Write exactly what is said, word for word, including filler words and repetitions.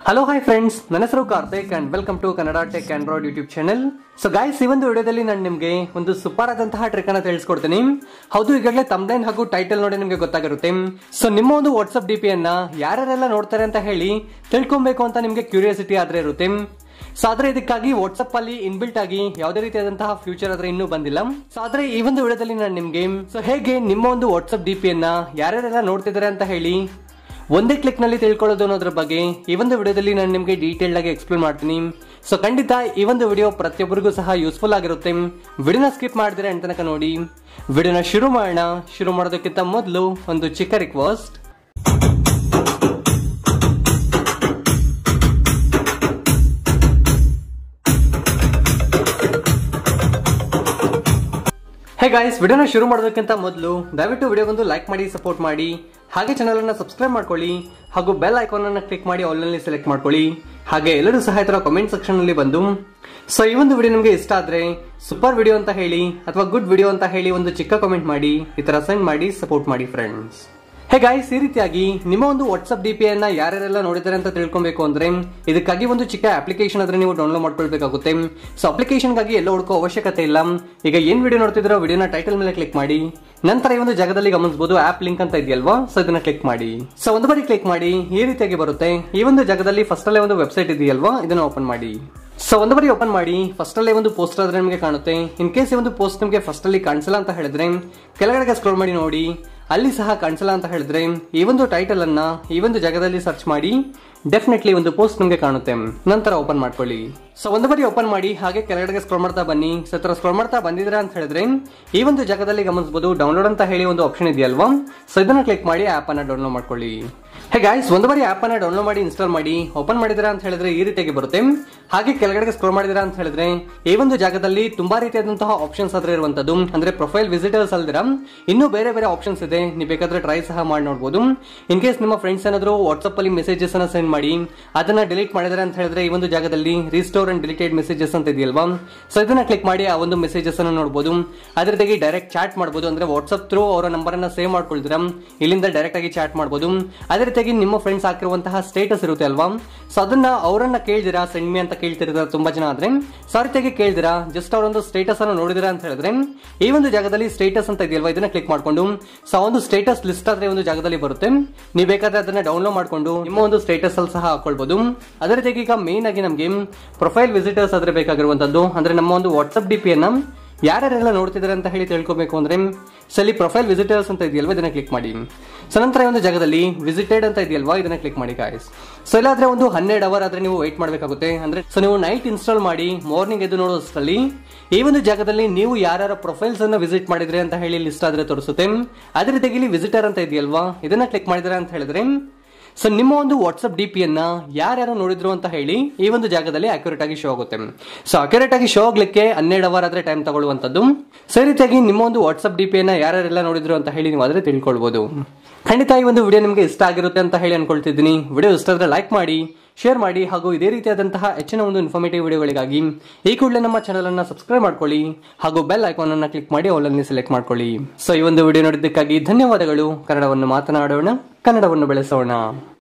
Hello hi friends, ನನ್ನ ಹೆಸರು Karthik and welcome to Kannada tech Android YouTube channel. So guys, ಈ ಒಂದು ವಿಡಿಯೋದಲ್ಲಿ ನಾನು ನಿಮಗೆ ಒಂದು ಸೂಪರ್ ಆದಂತಹ ಟ್ರಿಕ್ ಅನ್ನ ತಿಳಿಸ್ಕೊಡ್ತೀನಿ. ಹೌದು, ಈಗಾಗಲೇ ತಮ್ಲೈನ್ ಹಾಗೂ ಟೈಟಲ್ ನೋಡಿ ನಿಮಗೆ ಗೊತ್ತಾಗಿರುತ್ತೆ. ಸೊ ನಿಮ್ಮ ಒಂದು ವಾಟ್ಸ್ಆಪ್ ಡಿ ಪಿ ಅನ್ನ ಯಾರ್ಯಾರೆಲ್ಲ ನೋಡ್ತಾರೆ ಅಂತ ಹೇಳಿ ತಿಳ್ಕೊಬೇಕು ಅಂತ ನಿಮಗೆ ಕ್ಯೂರಿಯಾಸಿಟಿ ಆದ್ರೆ ಇರುತ್ತೆ. ಸೊ ಆದ್ರೆ ಇದಕ್ಕಾಗಿ ವಾಟ್ಸ್ಆಪ್ ಅಲ್ಲಿ ಇನ್ಬಿಲ್ಟ್ ಆಗಿ ಯಾವುದೇ ರೀತಿಯಾದಂತಹ ಫ್ಯೂಚರ್ ಆದ್ರೆ ಇನ್ನೂ ಬಂದಿಲ್ಲ. ಸೊ ಆದ್ರೆ ಈ ಒಂದು ವಿಡಿಯೋದಲ್ಲಿ ನಾನು ನಿಮ್ಗೆ ಸೊ ಹೇಗೆ ನಿಮ್ಮ ಒಂದು ವಾಟ್ಸ್ಆಪ್ ಡಿ ಪಿ ಅನ್ನ ಯಾರ್ಯಾರೆಲ್ಲ ನೋಡ್ತಿದ್ದಾರೆ ಅಂತ ಹೇಳಿ ಒಂದೇ ಕ್ಲಿಕ್ ನಲ್ಲಿ ತಿಳ್ಕೊಳ್ಳೋದು ಅನ್ನೋದ್ರ ಬಗ್ಗೆ ಈ ಒಂದು ವಿಡಿಯೋದಲ್ಲಿ ನಾನು ನಿಮಗೆ ಡೀಟೇಲ್ ಆಗಿ ಎಕ್ಸ್ಪ್ಲೇನ್ ಮಾಡ್ತೀನಿ. ಸೊ ಖಂಡಿತ ಈ ಒಂದು ವಿಡಿಯೋ ಪ್ರತಿಯೊಬ್ಬರಿಗೂ ಸಹ ಯೂಸ್ಫುಲ್ ಆಗಿರುತ್ತೆ. ವಿಡಿಯೋನ ಸ್ಕಿಪ್ ಮಾಡಿದ್ರೆ ಅಂತ ತನಕ ನೋಡಿ. ವಿಡಿಯೋನ ಶುರು ಮಾಡೋಣ. ಶುರು ಮಾಡೋದಕ್ಕಿಂತ ಮೊದಲು ಒಂದು ಚಿಕ್ಕ ರಿಕ್ವೆಸ್ಟ್. ಹೇ ಗಾಯ್ಸ್, ವಿಡಿಯೋನ ಶುರು ಮಾಡೋದಕ್ಕಿಂತ ಮೊದಲು ದಯವಿಟ್ಟು ವಿಡಿಯೋಗೊಂದು ಲೈಕ್ ಮಾಡಿ, ಸಪೋರ್ಟ್ ಮಾಡಿ, ಹಾಗೆ ಚಾನಲ್ ಅನ್ನ ಸಬ್ಸ್ಕ್ರೈಬ್ ಮಾಡ್ಕೊಳ್ಳಿ ಹಾಗೂ ಬೆಲ್ ಐಕಾನ್ ಅನ್ನ ಕ್ಲಿಕ್ ಮಾಡಿ ಆಲ್ ನಲ್ಲಿ ಸೆಲೆಕ್ಟ್ ಮಾಡ್ಕೊಳ್ಳಿ. ಹಾಗೆ ಎಲ್ಲರೂ ಸಹ ಇದರ ಕಮೆಂಟ್ ಸೆಕ್ಷನ್ ನಲ್ಲಿ ಬಂದು ಸೊ ಈ ಒಂದು ವಿಡಿಯೋ ನಿಮಗೆ ಇಷ್ಟ ಆದ್ರೆ ಸೂಪರ್ ವಿಡಿಯೋ ಅಂತ ಹೇಳಿ ಅಥವಾ ಗುಡ್ ವಿಡಿಯೋ ಅಂತ ಹೇಳಿ ಒಂದು ಚಿಕ್ಕ ಕಮೆಂಟ್ ಮಾಡಿ ಈ ತರ ಸೆಂಡ್ ಮಾಡಿ ಸಪೋರ್ಟ್ ಮಾಡಿ ಫ್ರೆಂಡ್ಸ್. ಹೇ ಗಾಯ್ಸ್, ಈ ರೀತಿಯಾಗಿ ನಿಮ್ಮ ಒಂದು ವಾಟ್ಸ್ಆಪ್ ಡಿ ಪಿ ಅನ್ನ ಯಾರ್ಯಾರೆಲ್ಲ ನೋಡಿದ್ದಾರೆ ಅಂತ ತಿಳ್ಕೊಬೇಕು ಅಂದ್ರೆ ಇದಕ್ಕಾಗಿ ಒಂದು ಚಿಕ್ಕ ಅಪ್ಲಿಕೇಶನ್ ಆದ್ರೆ ನೀವು ಡೌನ್ಲೋಡ್ ಮಾಡ್ಕೊಳ್ಬೇಕಾಗುತ್ತೆ. ಸೊ ಅಪ್ಲಿಕೇಶನ್ ಗಾಗಿ ಎಲ್ಲ ಹುಡುಕೋ ಅವಶ್ಯಕತೆ ಇಲ್ಲ. ಈಗ ಏನ್ ವಿಡಿಯೋ ನೋಡ್ತಿದ್ರೋ ವಿಡಿಯೋನ ಟೈಟಲ್ ಮೇಲೆ ಕ್ಲಿಕ್ ಮಾಡಿ, ನಂತರ ಈ ಒಂದು ಜಾಗದಲ್ಲಿ ಗಮನಿಸಬಹುದು ಆಪ್ ಲಿಂಕ್ ಅಂತ ಇದೆಯಲ್ವಾ, ಸೊ ಇದನ್ನ ಕ್ಲಿಕ್ ಮಾಡಿ. ಸೊ ಒಂದು ಬಾರಿ ಕ್ಲಿಕ್ ಮಾಡಿ ಈ ರೀತಿಯಾಗಿ ಬರುತ್ತೆ. ಈ ಒಂದು ಜಾಗದಲ್ಲಿ ಫಸ್ಟ್ ಅಲ್ಲೇ ಒಂದು ವೆಬ್ಸೈಟ್ ಇದೆಯಲ್ವಾ, ಇದನ್ನ ಓಪನ್ ಮಾಡಿ. ಸೊ ಒಂದು ಬಾರಿ ಓಪನ್ ಮಾಡಿ ಫಸ್ಟ್ ಅಲ್ಲೇ ಒಂದು ಪೋಸ್ಟ್ ಆದ್ರೆ ನಿಮಗೆ ಕಾಣುತ್ತೆ. ಇನ್ ಕೇಸ್ ಈ ಒಂದು ಪೋಸ್ಟ್ ನಿಮಗೆ ಫಸ್ಟ್ ಅಲ್ಲಿ ಕಾಣಿಸಲ್ಲ ಅಂತ ಹೇಳಿದ್ರೆ ಕೆಳಗಡೆ ಸ್ಕ್ರೋಲ್ ಮಾಡಿ ನೋಡಿ, ಅಲ್ಲಿ ಸಹ ಕಾಣಿಸಲ್ಲ ಅಂತ ಹೇಳಿದ್ರೆ ಈ ಒಂದು ಟೈಟಲ್ ಅನ್ನ ಈ ಒಂದು ಜಾಗದಲ್ಲಿ ಸರ್ಚ್ ಮಾಡಿ, ಡೆಫಿನೆಟ್ಲಿ ಒಂದು ಪೋಸ್ಟ್ ನಿಮಗೆ ಕಾಣುತ್ತೆ. ನಂತರ ಓಪನ್ ಮಾಡ್ಕೊಳ್ಳಿ. ಸೊ ಒಂದು ಬಾರಿ ಓಪನ್ ಮಾಡಿ ಹಾಗೆ ಕೆಳಗಡೆ ಸ್ಕ್ರೋಲ್ ಮಾಡ್ತಾ ಬನ್ನಿ. ಸೊ ತರ ಸ್ಕ್ರೋಲ್ ಮಾಡ್ತಾ ಬಂದಿದ್ರ ಅಂತ ಹೇಳಿದ್ರೆ ಈ ಒಂದು ಜಾಗದಲ್ಲಿ ಗಮನಿಸಬಹುದು ಡೌನ್ಲೋಡ್ ಅಂತ ಹೇಳಿ ಒಂದು ಆಪ್ಷನ್ ಇದೆಯಲ್ವಾ, ಸೊ ಇದನ್ನ ಕ್ಲಿಕ್ ಮಾಡಿ ಆಪ್ ಅನ್ನ ಡೌನ್ಲೋಡ್ ಮಾಡ್ಕೊಳ್ಳಿ. ಹೇ ಗಾಯ್ಸ್, ಒಂದು ಬಾರಿ ಆಪ್ ಅನ್ನ ಡೌನ್ಲೋಡ್ ಮಾಡಿ ಇನ್ಸ್ಟಾಲ್ ಮಾಡಿ ಓಪನ್ ಮಾಡಿದಿರಾ ಅಂತ ಹೇಳಿದ್ರೆ ಈ ರೀತಿಯಾಗಿ ಬರುತ್ತೆ. ಹಾಗೆ ಕೆಳಗಡೆ ಸ್ಕ್ರೋಲ್ ಮಾಡಿದಿರಾ ಅಂತ ಹೇಳಿದ್ರೆ ಈ ಒಂದು ಜಾಗದಲ್ಲಿ ತುಂಬಾ ರೀತಿಯಾದಂತಹ ಆಪ್ಷನ್ಸ್ ಆದ್ರೆ ಇರುವಂತದ್ದು, ಅಂದ್ರೆ ಪ್ರೊಫೈಲ್ ವಿಸಿಟರ್ಸ್ ಅಲ್ದಿರ ಇನ್ನೂ ಬೇರೆ ಬೇರೆ ಆಪ್ಷನ್ಸ್ ಇದೆ. ನೀವು ಬೇಕಾದ್ರೆ ಟ್ರೈ ಸಹ ಮಾಡಿ ನೋಡಬಹುದು. ಇನ್ ಕೇಸ್ ನಿಮ್ಮ ಫ್ರೆಂಡ್ಸ್ ಏನಾದ್ರು ವಾಟ್ಸ್ಆಪ್ ಅಲ್ಲಿ ಮೆಸೇಜಸ್ ಅನ್ನ ಸೆಂಡ್ ಮಾಡಿ ಅದನ್ನ ಡಿಲೀಟ್ ಮಾಡಿದಾರೆ ಅಂತ ಹೇಳಿದ್ರೆ ಈ ಒಂದು ಜಾಗದಲ್ಲಿ ರಿಸ್ಟೋರ್ ಅಂಡ್ ಡಿಲೀಟೆಡ್ ಮೆಸೇಜಸ್ ಅಂತ ಇದೆಯಲ್ವಾ, ಸೊ ಇದನ್ನ ಕ್ಲಿಕ್ ಮಾಡಿ ಆ ಒಂದು ಮೆಸೇಜಸ್ ಅನ್ನ ನೋಡಬಹುದು. ಅದ್ರ ಜೊತೆಗೆ ಡೈರೆಕ್ಟ್ ಚಾಟ್ ಮಾಡಬಹುದು, ಅಂದ್ರೆ ವಾಟ್ಸ್ಆಪ್ ಥ್ರೂ ಅವರ ನಂಬರ್ ಅನ್ನ ಸೇವ್ ಮಾಡ್ಕೊಳ್ತೀರಾ, ಇಲ್ಲಿಂದ ಡೈರೆಕ್ಟ್ ಆಗಿ ಚಾಟ್ ಮಾಡಬಹುದು. ಅದೇ ರೀತಿಯಾಗಿ ನಿಮ್ಮ ಫ್ರೆಂಡ್ಸ್ ಹಾಕಿರುವಂತಹ ಸ್ಟೇಟಸ್ ಇರುತ್ತೆ ಅಲ್ವಾ, ಸೊ ಅದನ್ನ ಅವರನ್ನ ಕೇಳಿದಿರಾ ಸೆಂಡ್ ಮಿ ಅಂತ ಕೇಳ್ತಿರ್ತಾರೆ ತುಂಬಾ ಜನ ಆದ್ರೆ, ಸೊ ರೀತಿಯಾಗಿ ಕೇಳಿದಿರಾ ಜಸ್ಟ್ ಅವರೊಂದು ಸ್ಟೇಟಸ್ ಅನ್ನು ನೋಡಿದಿರಾ ಅಂತ ಹೇಳಿದ್ರೆ ಈ ಒಂದು ಜಾಗದಲ್ಲಿ ಸ್ಟೇಟಸ್ ಅಂತ ಇದೆಯಲ್ವಾ, ಇದನ್ನ ಕ್ಲಿಕ್ ಮಾಡ್ಕೊಂಡು ಸೊ ಒಂದು ಸ್ಟೇಟಸ್ ಲಿಸ್ಟ್ ಆದ್ರೆ ಒಂದು ಜಾಗದಲ್ಲಿ ಬರುತ್ತೆ. ನೀವು ಬೇಕಾದ್ರೆ ಅದನ್ನ ಡೌನ್ಲೋಡ್ ಮಾಡ್ಕೊಂಡು ನಿಮ್ಮ ಒಂದು ಸ್ಟೇಟಸ್ ಅಲ್ಲಿ ಸಹ ಹಾಕೊಳ್ಬಹುದು. ಅದೇ ರೀತಿಯಾಗಿ ಈಗ ಮೇನ್ ಆಗಿ ನಮ್ಗೆ ಪ್ರೊಫೈಲ್ ವಿಸಿಟರ್ಸ್ ಆದ್ರೆ ಬೇಕಾಗಿರುವಂತದ್ದು, ಅಂದ್ರೆ ನಮ್ಮ ಒಂದು ವಾಟ್ಸ್ಆಪ್ ಡಿ ಪಿ ಅನ್ನ ಯಾರ್ಯಾರೆಲ್ಲ ನೋಡ್ತಿದ್ದಾರೆ ಅಂತ ಹೇಳಿ ತಿಳ್ಕೊಬೇಕು ಅಂದ್ರೆ ಸೊ ಇಲ್ಲಿ ಪ್ರೊಫೈಲ್ ವಿಸಿಟರ್ಸ್ ಅಂತ ಇದೆಯಲ್ವಾ, ಇದನ್ನ ಕ್ಲಿಕ್ ಮಾಡಿ. ಸೊ ನಂತರ ಈ ಒಂದು ಜಾಗದಲ್ಲಿ ವಿಸಿಟೆಡ್ ಅಂತ ಇದೆಯಲ್ವಾ, ಇದನ್ನ ಕ್ಲಿಕ್ ಮಾಡಿ ಗಾಯ್ಸ್. ಸೊ ಇಲ್ಲಾದ್ರೆ ಒಂದು ಹನ್ನೆರಡು ಅವರ್ ಆದ್ರೆ ನೀವು ವೇಟ್ ಮಾಡಬೇಕಾಗುತ್ತೆ. ಅಂದ್ರೆ ಸೊ ನೀವು ನೈಟ್ ಇನ್ಸ್ಟಾಲ್ ಮಾಡಿ ಮಾರ್ನಿಂಗ್ ಎದ್ದು ನೋಡೋಷ್ಟರಲ್ಲಿ ಈ ಒಂದು ಜಾಗದಲ್ಲಿ ನೀವು ಯಾರ್ಯಾರ ಪ್ರೊಫೈಲ್ಸ್ ಅನ್ನ ವಿಸಿಟ್ ಮಾಡಿದ್ರೆ ಅಂತ ಹೇಳಿ ಲಿಸ್ಟ್ ಆದ್ರೆ ತೋರಿಸುತ್ತೆ. ಅದೇ ರೀತಿಯಾಗಿ ಇಲ್ಲಿ ವಿಸಿಟರ್ ಅಂತ ಇದೆಯಲ್ವಾ, ಇದನ್ನ ಕ್ಲಿಕ್ ಮಾಡಿದ್ರೆ ಅಂತ ಹೇಳಿದ್ರೆ ಸೊ ನಿಮ್ಮ ಒಂದು ವಾಟ್ಸ್ಆಪ್ ಡಿ ಪಿ ಅನ್ನ ಯಾರ್ಯಾರು ನೋಡಿದ್ರು ಅಂತ ಹೇಳಿ ಈ ಒಂದು ಜಾಗದಲ್ಲಿ ಅಕ್ಯುರೇಟ್ ಆಗಿ ಶೋ ಆಗುತ್ತೆ. ಸೊ ಅಕ್ಯುರೇಟ್ ಆಗಿ ಶೋ ಆಗ್ಲಿಕ್ಕೆ ಹನ್ನೆರಡು ಅವರ್ ಆದ್ರೆ ಟೈಮ್ ತಗೊಳ್ಳುವಂತದ್ದು. ಸೊ ಈ ರೀತಿಯಾಗಿ ನಿಮ್ಮ ಒಂದು ವಾಟ್ಸ್ಆಪ್ ಡಿ ಪಿ ಅನ್ನ ಯಾರ್ಯಾರೆಲ್ಲ ನೋಡಿದ್ರು ಅಂತ ಹೇಳಿ ನೀವು ಆದ್ರೆ ತಿಳ್ಕೊಳ್ಬಹುದು. ಖಂಡಿತ ಈ ಒಂದು ವಿಡಿಯೋ ನಿಮಗೆ ಇಷ್ಟ ಆಗಿರುತ್ತೆ ಅಂತ ಹೇಳಿ ಅನ್ಕೊಳ್ತಿದ್ದೀನಿ. ವಿಡಿಯೋ ಇಷ್ಟ ಆದ್ರೆ ಲೈಕ್ ಮಾಡಿ, ಶೇರ್ ಮಾಡಿ, ಹಾಗೂ ಇದೇ ರೀತಿಯಾದಂತಹ ಹೆಚ್ಚಿನ ಒಂದು ಇನ್ಫಾರ್ಮೇಟಿವ್ ವಿಡಿಯೋಗಳಿಗಾಗಿ ಈ ಕೂಡಲೇ ನಮ್ಮ ಚಾನಲ್ ಅನ್ನ ಸಬ್ಸ್ಕ್ರೈಬ್ ಮಾಡ್ಕೊಳ್ಳಿ ಹಾಗೂ ಬೆಲ್ ಐಕಾನ್ ಅನ್ನ ಕ್ಲಿಕ್ ಮಾಡಿ ಆಲ್ ಅನ್ನು ಸೆಲೆಕ್ಟ್ ಮಾಡ್ಕೊಳ್ಳಿ. ಸೊ ಈ ಒಂದು ವಿಡಿಯೋ ನೋಡಿದ್ದಕ್ಕಾಗಿ ಧನ್ಯವಾದಗಳು. ಕನ್ನಡವನ್ನು ಮಾತನಾಡೋಣ, ಕನ್ನಡವನ್ನು ಬೆಳೆಸೋಣ.